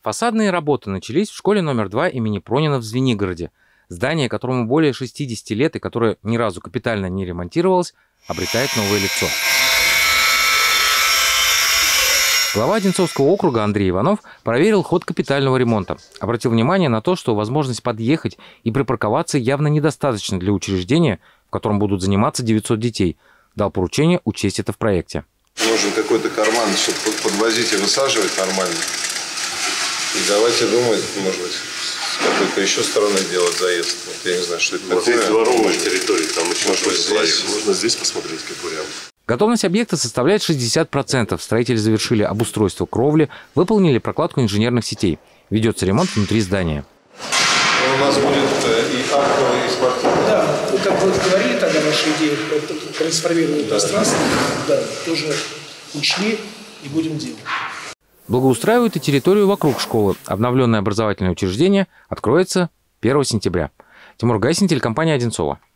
Фасадные работы начались в школе номер 2 имени Пронина в Звенигороде. Здание, которому более 60 лет и которое ни разу капитально не ремонтировалось, обретает новое лицо. Глава Одинцовского округа Андрей Иванов проверил ход капитального ремонта. Обратил внимание на то, что возможность подъехать и припарковаться явно недостаточно для учреждения, в котором будут заниматься 900 детей. Дал поручение учесть это в проекте. Нужен какой-то карман, чтобы подвозить и высаживать нормально. И давайте думать, может быть, с какой-то еще стороны делать заезд. Вот я не знаю, что это такое. Здесь дворовая территория, там еще здесь. можно здесь посмотреть, как вариант. Готовность объекта составляет 60%. Строители завершили обустройство кровли, выполнили прокладку инженерных сетей. Ведется ремонт внутри здания. У нас будет и актовый, и спортивный. Да, как вы говорили тогда, ваши идеи по трансформированию пространства, да, тоже учли и будем делать. Благоустраивают и территорию вокруг школы. Обновленное образовательное учреждение откроется 1 сентября. Тимур Гайсин, телекомпания «Одинцово».